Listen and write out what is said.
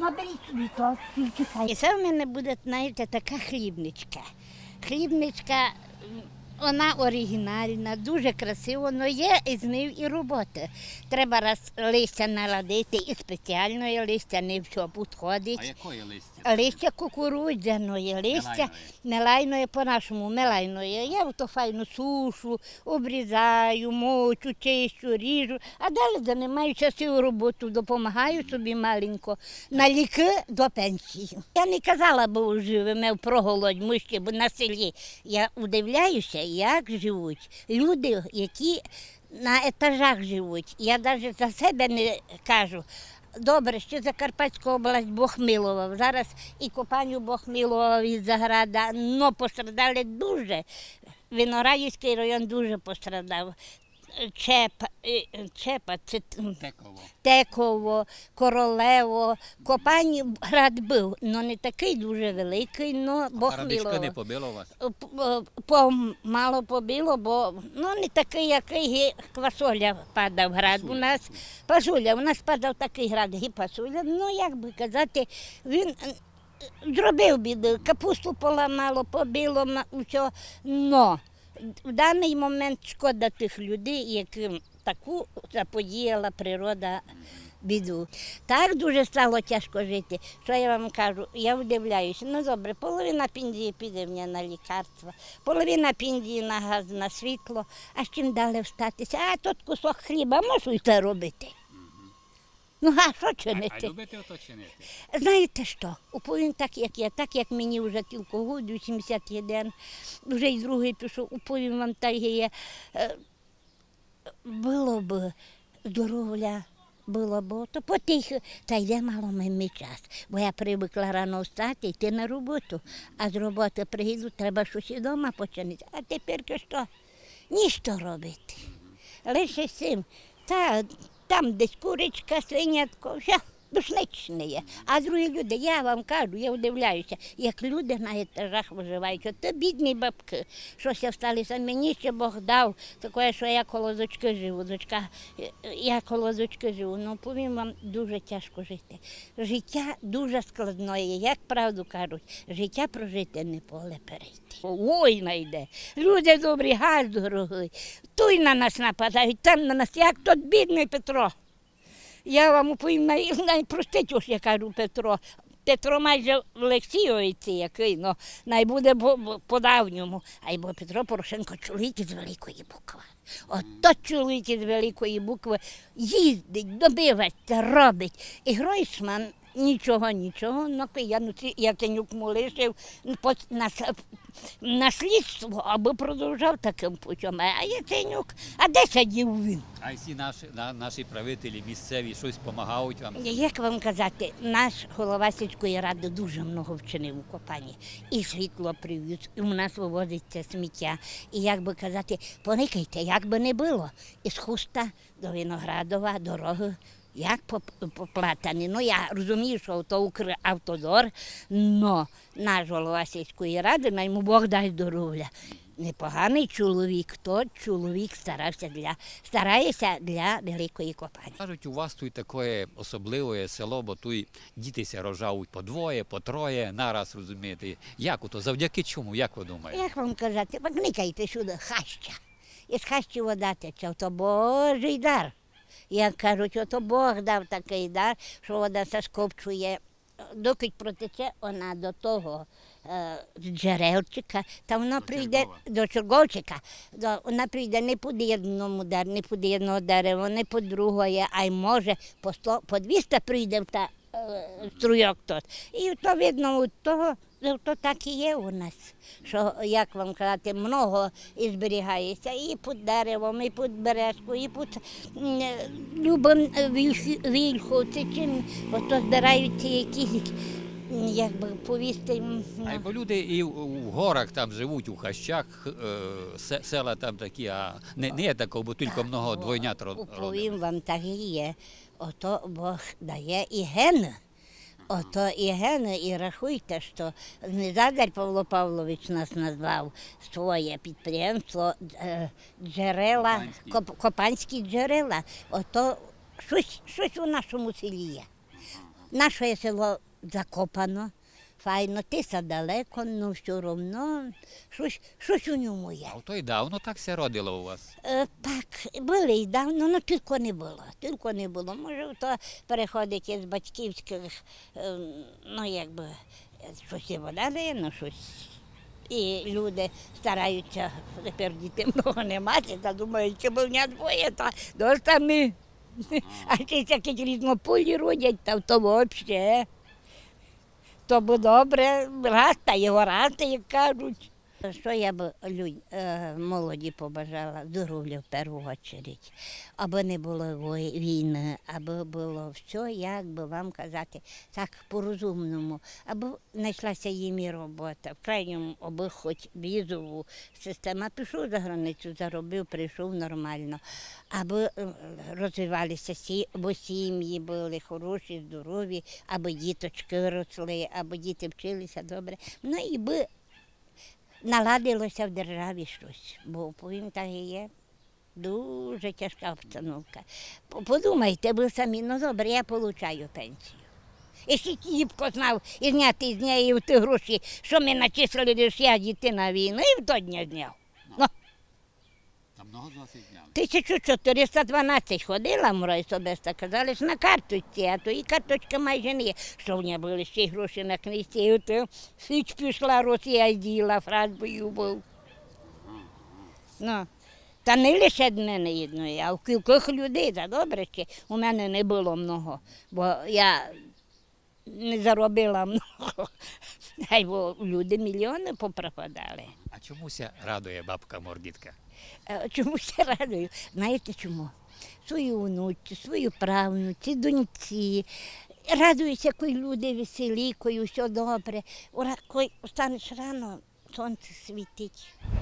Наберіть собі то, чекай. І це в мене буде, знаєте, така хлібничка. Хлібничка, вона оригінальна, дуже красива, але є із нею і робота. Треба раз листя наладити, і спеціальне листя не все підходить. А якої листя? Листя кукурудзяної, листя мелайної по-нашому, мелайної. Я то файно сушу, обрізаю, мочу, чищу, ріжу, а далі займаюся свою роботу, допомагаю собі маленько на ліки до пенсії. Я не казала, бо живемо про голодьмущі, бо на селі я удивляюся, як живуть люди, які на етажах живуть. Я навіть за себе не кажу. Добре, що Закарпатська область Бог милував. Зараз і Копаню Бог милував від заграда, але пострадали дуже. Виноградівський район дуже пострадав. Чепа, Теково, Королево. Копань град був, але не такий дуже великий, але Бог милував. Радичка не побило вас? Мало побило, бо не такий, який квасоля падав град. У нас пасуля, у нас падав такий град, гіпасуля. Як би казати, він зробив біду, капусту поламало, побило, все, но в даний момент шкода тих людей, яким таку заподіяла природа біду. Так дуже стало тяжко жити, що я вам кажу, я вдивляюся, добре, половина пенсії піде мені на лікарство, половина пенсії на газ, на світло, а з чим далі встатися, а тут кусок хліба можу і це робити. А що чинити? А любите ото чинити? Знаєте що, уповім так, як я, так як мені вже тільки год, 81, вже й другий пішов, уповім вам так є. Було б здоров'я, було б, то потихо, та йде мало мені час, бо я привикла рано встати, йти на роботу, а з роботи приїду, треба щось і вдома починити. А тепер що? Ніщо робити. Лише цим. Там десь курочка, свинятко, все душничне є. А другі люди, я вам кажу, я удивляюся, як люди на етажах виживають. То бідні бабки, щось всталися, мені ще Бог дав, таке, що я коло дочки живу, я коло дочки живу. Повім вам, дуже тяжко жити. Життя дуже складне, як правду кажуть, життя прожити не поле перейти. Війна йде, люди добрі, газ дорогий, той на нас нападають, там на нас, як тот бідний Петро. Я вам оповім, найпростить, я кажу, Петро. Петро майже Олексійовець який, найбуде по-давньому. А бо Петро Порошенко чоловік із великої букви. Ото чоловік із великої букви їздить, добивається, робить. І Гройсман нічого, Яценюк му лишив наслідство, аби продовжав таким путем. А Яценюк, а де сидів він? А всі наші правителі місцеві щось допомагають вам? Як вам казати, наш голова сільської ради дуже много вчинив у Копані. І світло привіз, і у нас вивозиться сміття. І як би казати, поникайте, як би не було, із Хуста до Виноградова дороги, як поплатані. Я розумію, що то Укравтодор, но наш голова сільської ради, йому Бог дасть здоров'я. Непоганий чоловік, то чоловік старається для Великої Копані. Кажуть, у вас тут таке особливе село, бо тут дітися рожають по двоє, по троє, нараз, розумієте. Як ото, завдяки чому, як ви думаєте? Як вам казати, никайте сюди, хаща. Із хащі вода тече, то Божий дар. Як кажуть, ото Бог дав такий дар, що вода се скопчує. Доки протече вона до того джерелчика, та вона прийде до Черговчика, вона прийде не під одного дерева, не під другого, а й може по 200 прийде в та струйок тут. І то видно від того, то так і є у нас, що, як вам казати, много і зберігається і під деревом, і під березку, і під любим вільховці, чим ото збираються якісь, як би повісти. А бо люди і в горах там живуть, у хащах, села там такі, а не є такого, бо тільки много двойнят родили. Повім вам, так і є. Ото Бог дає і гени. Ото і гени, і рахуйте, що Незадар Павло Павлович нас назвав своє підприємство джерела, Копанські джерела. Ото щось у нашому селі є. Наше село закопано, файно, тиса далеко, ну все одно щось у ньому є. А то й давно так все родило у вас. Так, були й давно, але тільки не було. Тільки не було. Може, то переходить із батьківських, ну якби, щось і вода дає, ну щось. І люди стараються, тепер дітей много не мати, та думають, що б в мене двоє, та досить ми. А ще якісь різнополі родять, та то взагалі. То б добре, раз та його раз, як кажуть. Що я б молоді побажала? Здоров'я в першу чергу. Аби не було війни, аби було все, як би вам казати, так по-розумному. Аби знайшлася їм і робота. В крайньому, аби хоч візову систему. Пішов за границю, заробив, прийшов нормально. Аби розвивалися аби сім'ї були хороші, здорові, аби діточки росли, аби діти вчилися добре. Ну і би наладилося в державі щось, бо повім так і є. Дуже тяжка обстановка. Подумайте, ви самі, ну добре, я отримую пенсію. І ще Кіпко знав і зняти з неї ті гроші, що ми начислили, що я діти на війну, і в той дня зняв. Ну. Там много з вас і зняли? 1412 ходила, можу особисто казали, що на карточці, а то і карточка майже не є. Що в мене були ще й гроші на книжці, і от січ пішла, Росія діла, фразбою був. Ну, та не лише від мене одної, а в кількох людей, та добре, ще у мене не було много, бо я не заробила много, бо люди мільйони попропадали. А чомуся радує бабка Мордітка? Чомусь я радую. Знаєте чому? Свою внучку, свою правнуці, доньці. Радуюся, коли люди веселі, коли все добре. Коли встанеш рано, сонце світить.